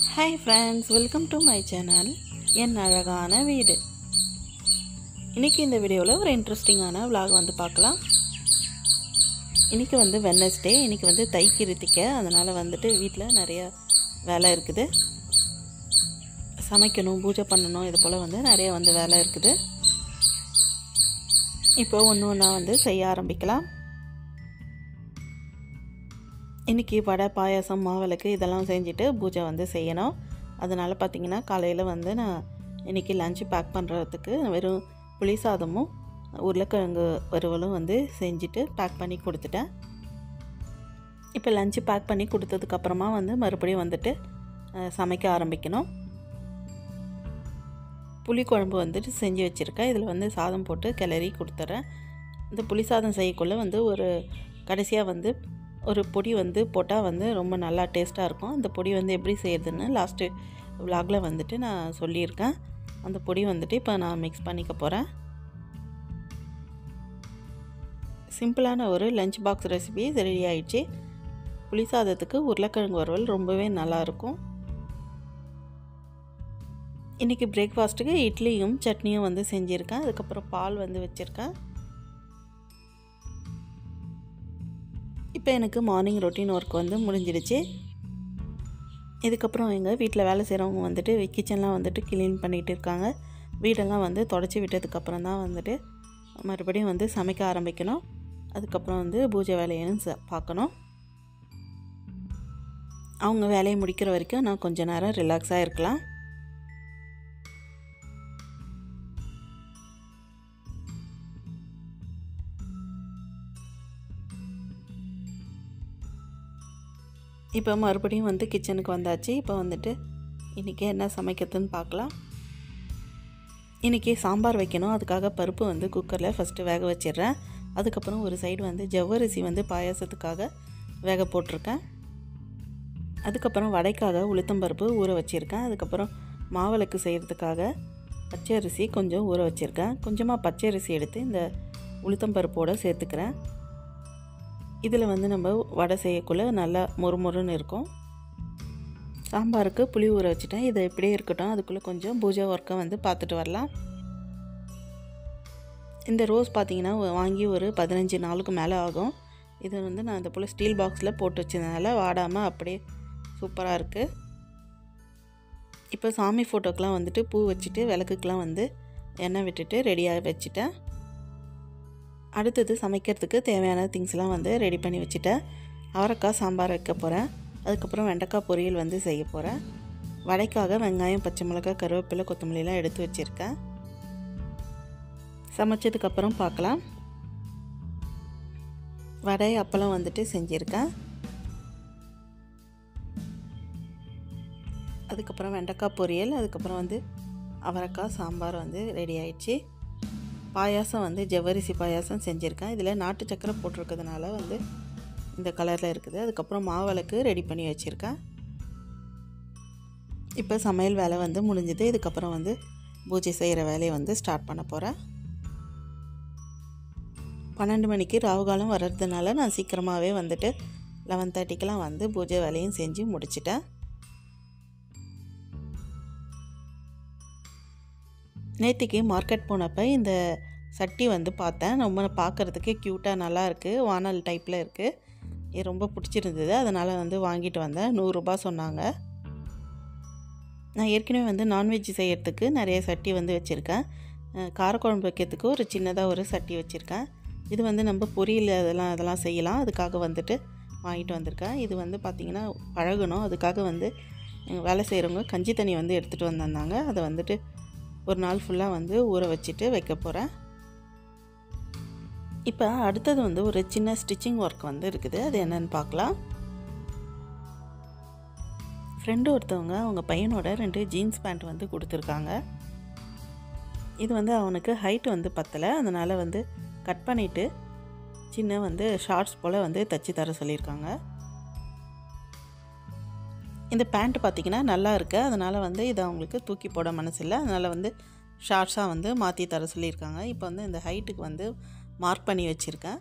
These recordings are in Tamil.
Hi friends, welcome to my channel. என் அழகான வீடு. இன்னைக்கு இந்த வீடியோல ஒரு இன்ட்ரஸ்டிங்கான vlog வந்து பார்க்கலாம். இன்னைக்கு வந்து Wednesday, இன்னைக்கு வந்து தைக்கிருத்திகை, அதனால வந்துட்டு வீட்ல நிறைய வேலை இருக்குது. சமைக்கணும், பூஜை பண்ணனும், இது போல வந்து நிறைய வந்து வேலை இருக்குது. இப்போ ஒவ்வொண்ணா வந்து செய்ய ஆரம்பிக்கலாம். இன்னைக்கு வடை பாயாசம் மாவிளக்கு இதெல்லாம் செஞ்சிட்டு பூஜை வந்து செய்யணும். அதனால பாத்தீங்கன்னா காலையில வந்து நான் இன்னைக்கு லஞ்ச் பேக் பண்றதுக்கு வெறும் புளி சாதமும் உருளைக்கிழங்கு வறுவலும் வந்து செஞ்சிட்டு பேக் பண்ணி கொடுத்துட்டேன். இப்போ லஞ்ச் பேக் பண்ணி கொடுத்ததுக்கு அப்புறமா வந்து மறுபடியும் வந்துட்டு சமைக்க ஆரம்பிக்கணும். புளி குழம்பு வந்துட்டு செஞ்சு வச்சிருக்கேன். இதுல வந்து சாதம் போட்டு கிளறி கொடுத்துறேன். இந்த புளி சாதம் செய்யக்குள்ள வந்து ஒரு கடைசியா வந்து ஒரு பொடி வந்து போட்டா வந்து ரொம்ப நல்லா டேஸ்டா இருக்கும். அந்த பொடி வந்து எப்படி செய்யறதுன்னு லாஸ்ட் vlogல வந்துட்டு நான் சொல்லியிருக்கேன். அந்த பொடி வந்துட்டு இப்போ நான் மிக்ஸ் பண்ணிக்க போறேன். சிம்பிளான ஒரு லஞ்ச் பாக்ஸ் ரெசிபி ரெடி ஆயிடுச்சு. புளி சாதத்துக்கு உருளைக்கிழங்கு வறுவல் ரொம்பவே நல்லா இருக்கும். இன்னைக்கு பிரேக்ஃபாஸ்ட்டுக்கு இட்லியும் சட்னியும் வந்து செஞ்சிருக்கேன். அதுக்கு அப்புறம் பால் வந்து வச்சிருக்கேன். இப்போ எனக்கு மார்னிங் ரொட்டீன் வர்க் வந்து முடிஞ்சிடுச்சு. இதுக்கு அப்புறம் எங்க வீட்ல வேலை செய்றவங்க வந்துட்டு கிச்சன்லாம் வந்துட்டு க்ளீன் பண்ணிட்டு இருக்காங்க. வீடெல்லாம் வந்து தொடச்சி விட்டதுக்கு அப்புறம் தான் வந்துட்டு மறுபடியும் வந்து சமைக்க ஆரம்பிக்கணும். அதுக்கு அப்புறம் வந்து பூஜை வேலையையும் பார்க்கணும். அவங்க வேலையை முடிக்கிற வரைக்கும் நான் கொஞ்ச நேரம் ரிலாக்ஸா இருக்கலாம். இப்போ மறுபடியும் வந்து கிச்சனுக்கு வந்தாச்சு. இப்போ வந்துட்டு இன்னைக்கு என்ன சமைக்கிறதுன்னு பார்க்கலாம். இன்னைக்கு சாம்பார் வைக்கணும். அதுக்காக பருப்பு வந்து குக்கர்ல ஃபர்ஸ்ட் வேக வச்சிடுறேன். அதுக்கு அப்புறம் ஒரு சைடு வந்து ஜவ்வரிசி வந்து பாயாசத்துக்காக வேக போட்டுருக்கேன். அதுக்கு அப்புறம் வடைக்காக உளுத்தம் பருப்பு ஊற வச்சிருக்கேன். அதுக்கு அப்புறம் மாவிளக்கு செய்யிறதுக்காக பச்சை அரிசி கொஞ்சம் ஊற வச்சிருக்கேன். கொஞ்சமா பச்சை அரிசி எடுத்து இந்த உளுத்தம் பருப்போட சேர்த்துக்கிறேன். இதுல வந்து நம்ம வடை செய்யக்குள்ள நல்லா மொறுமொறுன்னு இருக்கும். சாம்பாருக்கு புளி ஊற வச்சிட்டேன். இது இப்படியே இருக்கட்டும். அதுக்குள்ள கொஞ்சம் பூஜை வர்க்க வந்து பார்த்துட்டு வரலாம். இந்த ரோஸ் பாத்தீங்கன்னா வாங்கி ஒரு 15 நாளுக்கு மேல ஆகும். இது வந்து நான் இந்த போல ஸ்டீல் பாக்ஸ்ல போட்டு வச்சதனால வாடாம அப்படியே சூப்பரா இருக்கு. இப்போ சாமி போட்டோக்கெல்லாம் வந்துட்டு பூ வச்சிட்டு விளக்குக்குலாம் வந்து எண்ணெய் விட்டுட்டு ரெடியா வச்சிட்டேன். அடுத்து சமைக்கிறதுக்கு தேவையான திங்ஸ்லாம் வந்து ரெடி பண்ணி வச்சிட்டேன். அவரைக்காய் சாம்பார் வைக்க போறேன். அதுக்கு அப்புறம் வெண்டைக்காய் பொரியல் வந்து செய்ய போறேன். வடைக்காக வெங்காயம், பச்சை மிளகாய், கறிவேப்பிலை, கொத்தமல்லி எல்லாம் எடுத்து வச்சிருக்கேன். சமைச்சதுக்கு அப்புறம் பார்க்கலாம். வடை அப்பளம் வந்துட்டு செஞ்சிருக்கேன். அதுக்கு அப்புறம் வெண்டைக்காய் பொரியல், அதுக்கு அப்புறம் வந்து அவரைக்காய் சாம்பார் வந்து ரெடி ஆயிடுச்சு. பாயாசம் வந்து ஜவ்வரிசி பாயாசம் செஞ்சிருக்கேன். இதுல நாட்டு சக்கரை போட்டுருக்கிறதுனால வந்து இந்த கலர்ல இருக்குது. அதுக்கு அப்புறம் மாவிளக்கு ரெடி பண்ணி வச்சிருக்கேன். இப்போ சமையல் வேலை வந்து முடிஞ்சது. இதுக்கு அப்புறம் வந்து பூஜை செய்யற வேலையை வந்து ஸ்டார்ட் பண்ண போறேன். 12 மணிக்கு ராவுகாலம் வர்றதுனால நான் சீக்கிரமாவே வந்துட்டு 11:30க்குலாம் வந்து பூஜை வேலையும் செஞ்சு முடிச்சிட்டேன். நேத்திக்கு மார்க்கெட் போனப்ப இந்த சட்டி வந்து பார்த்தேன். ரொம்ப பார்க்கிறதுக்கு கியூட்டா நல்லா இருக்கு. வானல் டைப்ல இருக்கு. இது ரொம்ப பிடிச்சிருந்தது. அதனால வந்து வாங்கிட்டு வந்தேன். 100 ரூபாய் சொன்னாங்க. நான் ஏற்கனவே வந்து நான்வெஜ் செய்யறதுக்கு நிறைய சட்டி வந்து வச்சிருக்கேன். காரக்குழம்பு வைக்கிறதுக்கு ஒரு சின்னதா ஒரு சட்டி வச்சிருக்கேன். இது வந்து நம்ம பொரியல் அதெல்லாம் செய்யலாம். அதுக்காக வந்துட்டு வாங்கிட்டு வந்திருக்கேன். இது வந்து பாத்தீங்கன்னா பழகணும். அதுக்காக வந்து வேலை செய்றவங்க கஞ்சி தண்ணி வந்து எடுத்துட்டு வந்தாங்க. அதை வந்துட்டு ஒரு நாள் ஃபுல்லா வந்து ஊற வச்சிட்டு வைக்க போறேன். இப்போ அடுத்து வந்து ஒரு சின்ன ஸ்டிச்சிங் வர்க் வந்து இருக்குது. அது என்னன்னு பார்க்கலாம். ஃப்ரெண்ட் ஒருத்தவங்க அவங்க பையனோட 2 ஜீன்ஸ் பேண்ட் வந்து கொடுத்திருக்காங்க. இது வந்து அவனுக்கு ஹைட் வந்து பத்தல. அதனால வந்து கட் பண்ணிட்டு சின்ன வந்து ஷார்ட்ஸ் போல வந்து தச்சு தர சொல்லிருக்காங்க. இந்த பேண்ட் பாத்தீங்கன்னா நல்லா இருக்கு. அதனால வந்து இத அவங்களுக்கு தூக்கி போட மனசு இல்ல. அதனால வந்து ஷார்ட்ஸா வந்து மாத்தி தர சொல்லிருக்காங்க. இப்போ வந்து இந்த ஹைட்டுக்கு வந்து மார்க் பண்ணி வச்சிருக்கேன்.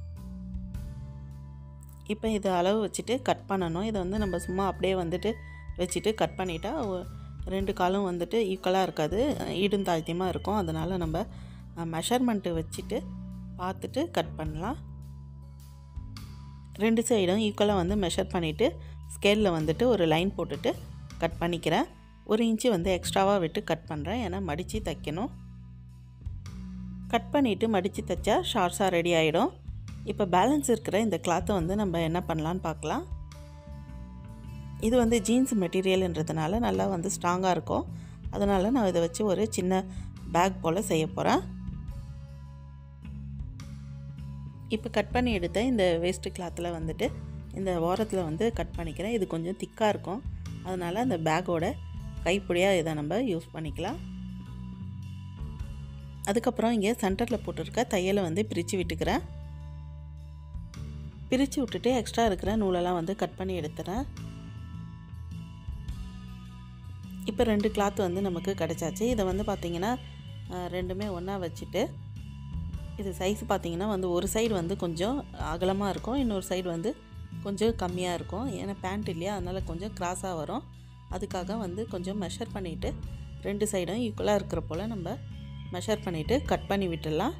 இப்போ இத அளவு வச்சிட்டு கட் பண்ணனும். இத வந்து நம்ம சும்மா அப்படியே வந்துட்டு வச்சுட்டு கட் பண்ணிட்டா ரெண்டு காலும் வந்துட்டு ஈக்குவலாக இருக்காது, ஈடும் தாழ்த்தியமாக இருக்கும். அதனால் நம்ம மெஷர்மெண்ட்டு வச்சுட்டு பார்த்துட்டு கட் பண்ணலாம். ரெண்டு சைடும் ஈக்குவலாக வந்து மெஷர் பண்ணிவிட்டு ஸ்கேலில் வந்துட்டு ஒரு லைன் போட்டுட்டு கட் பண்ணிக்கிறேன். 1 இன்ச்சு வந்து எக்ஸ்ட்ராவாக விட்டு கட் பண்ணுறேன், ஏன்னா மடித்து தைக்கணும். கட் பண்ணிவிட்டு மடித்து தைச்சா ஷார்ட்ஸாக ரெடி ஆகிடும். இப்போ பேலன்ஸ் இருக்கிற இந்த கிளாத்தை வந்து நம்ம என்ன பண்ணலான்னு பார்க்கலாம். இது வந்து ஜீன்ஸ் மெட்டீரியல்ன்றதுனால நல்லா வந்து ஸ்ட்ராங்காக இருக்கும். அதனால் நான் இதை வச்சு ஒரு சின்ன பேக் போல் செய்ய போகிறேன். இப்போ கட் பண்ணி எடுத்த இந்த வேஸ்ட்டு கிளாத்தில் வந்துட்டு இந்த ஓரத்தில் வந்து கட் பண்ணிக்கிறேன். இது கொஞ்சம் திக்காக இருக்கும், அதனால் அந்த பேக்கோட கைப்பிடியாக இதை நம்ம யூஸ் பண்ணிக்கலாம். அதுக்கப்புறம் இங்கே சென்டரில் போட்டிருக்க தையலை வந்து பிரித்து விட்டுக்கிறேன். பிரித்து விட்டுட்டு எக்ஸ்ட்ரா இருக்கிற நூலெல்லாம் வந்து கட் பண்ணி எடுத்துகிறேன். இப்போ 2 கிளாத் வந்து நமக்கு கிடச்சாச்சு. இதை வந்து பார்த்திங்கன்னா ரெண்டுமே ஒன்றா வச்சுட்டு இது சைஸ் பார்த்திங்கன்னா வந்து ஒரு சைடு வந்து கொஞ்சம் அகலமாக இருக்கும், இன்னொரு சைடு வந்து கொஞ்சம் கம்மியாக இருக்கும். ஏன்னா பேண்ட் இல்லையா, அதனால் கொஞ்சம் கிராஸாக வரும். அதுக்காக வந்து கொஞ்சம் மெஷர் பண்ணிவிட்டு 2 சைடும் ஈக்குவலாக இருக்கிற போல் நம்ம மெஷர் பண்ணிவிட்டு கட் பண்ணி விட்டுடலாம்.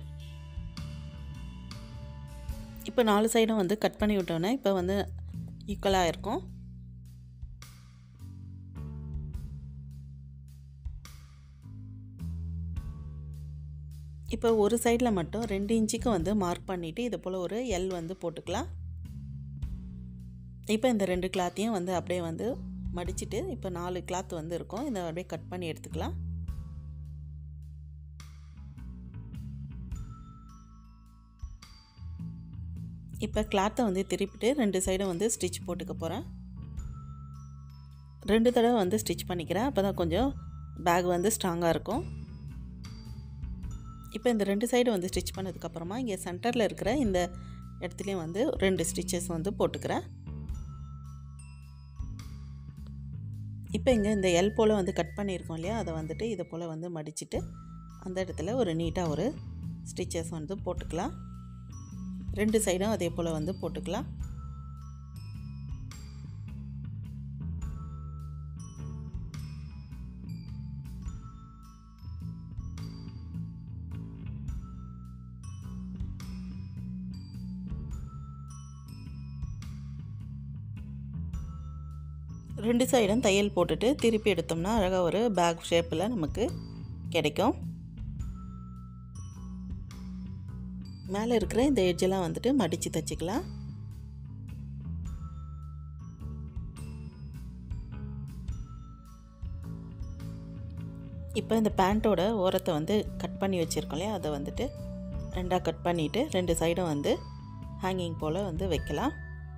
இப்போ 4 சைடும் வந்து கட் பண்ணி விட்டோன்னே இப்போ வந்து ஈக்குவலாக இருக்கும். இப்போ ஒரு சைடில் மட்டும் 2 இன்ச்சுக்கு வந்து மார்க் பண்ணிவிட்டு இது போல் ஒரு எல் வந்து போட்டுக்கலாம். இப்போ இந்த 2 கிளாத்தையும் வந்து அப்படியே வந்து மடிச்சுட்டு இப்போ 4 கிளாத் வந்து இருக்கும், இதை அப்படியே கட் பண்ணி எடுத்துக்கலாம். இப்போ கிளாத்தை வந்து திருப்பிட்டு 2 சைடும் வந்து ஸ்டிச் போட்டுக்க போகிறேன். 2 தடவை வந்து ஸ்டிச் பண்ணிக்கிறேன், அப்போ தான் கொஞ்சம் பேக் வந்து ஸ்ட்ராங்காக இருக்கும். இப்போ இந்த 2 சைடு வந்து ஸ்டிச் பண்ணதுக்கப்புறமா இங்கே சென்டரில் இருக்கிற இந்த இடத்துலையும் வந்து 2 ஸ்டிச்சஸ் வந்து போட்டுக்கிறேன். இப்போ இங்கே இந்த எல் போல் வந்து கட் பண்ணியிருக்கோம் இல்லையா, அதை வந்துட்டு இதை போல் வந்து மடிச்சுட்டு அந்த இடத்துல ஒரு நீட்டாக ஒரு ஸ்டிச்சஸ் வந்து போட்டுக்கலாம். 2 சைடும் அதே போல் வந்து போட்டுக்கலாம். ரெண்டு சைடும் தையல் போட்டுட்டு திருப்பி எடுத்தோம்னா அழகாக ஒரு பேக் ஷேப்பில் நமக்கு கிடைக்கும். மேலே இருக்கிற இந்த எட்ஜெல்லாம் வந்துட்டு மடித்து தைச்சிக்கலாம். இப்போ இந்த பேண்ட்டோட ஓரத்தை வந்து கட் பண்ணி வச்சுருக்கோம் இல்லையா, அதை வந்துட்டு 2ஆக கட் பண்ணிவிட்டு 2 சைடும் வந்து ஹேங்கிங் போல் வந்து வைக்கலாம்.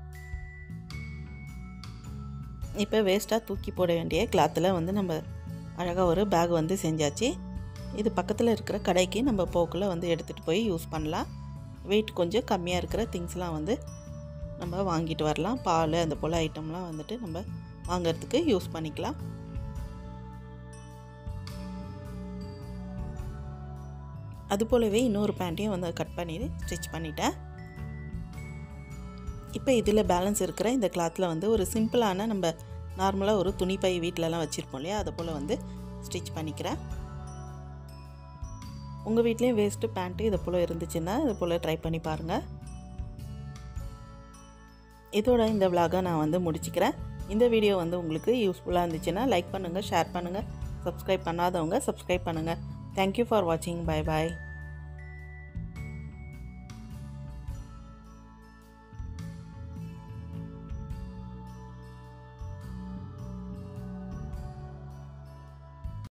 இப்போ வேஸ்ட்டாக தூக்கி போட வேண்டிய கிளாத்தில் வந்து நம்ம அழகாக ஒரு பேக் வந்து செஞ்சாச்சு. இது பக்கத்தில் இருக்கிற கடைக்கு நம்ம போக்கில் வந்து எடுத்துகிட்டு போய் யூஸ் பண்ணலாம். வெயிட் கொஞ்சம் கம்மியாக இருக்கிற திங்ஸ்லாம் வந்து நம்ம வாங்கிட்டு வரலாம். பால் அந்த போல் ஐட்டம்லாம் வந்துட்டு நம்ம வாங்கிறதுக்கு யூஸ் பண்ணிக்கலாம். அது போலவே இன்னொரு பேண்ட்டையும் வந்து கட் பண்ணி ஸ்டிச் பண்ணிட்டேன். இப்போ இதில் பேலன்ஸ் இருக்கிற இந்த கிளாத்தில் வந்து ஒரு சிம்பிளான நம்ம நார்மலாக ஒரு துணிப்பை வீட்டிலலாம் வச்சுருப்போம் இல்லையா, அதை போல் வந்து ஸ்டிச் பண்ணிக்கிறேன். உங்கள் வீட்லேயும் வேஸ்ட்டு பேண்ட்டு இதை போல் இருந்துச்சுன்னா இதை போல் ட்ரை பண்ணி பாருங்கள். இதோட இந்த விலாகை நான் வந்து முடிச்சுக்கிறேன். இந்த வீடியோ வந்து உங்களுக்கு யூஸ்ஃபுல்லாக இருந்துச்சுன்னா லைக் பண்ணுங்கள், ஷேர் பண்ணுங்கள், சப்ஸ்கிரைப் பண்ணாதவங்க சப்ஸ்கிரைப் பண்ணுங்கள். தேங்க்யூ ஃபார் வாட்சிங். பை பாய்.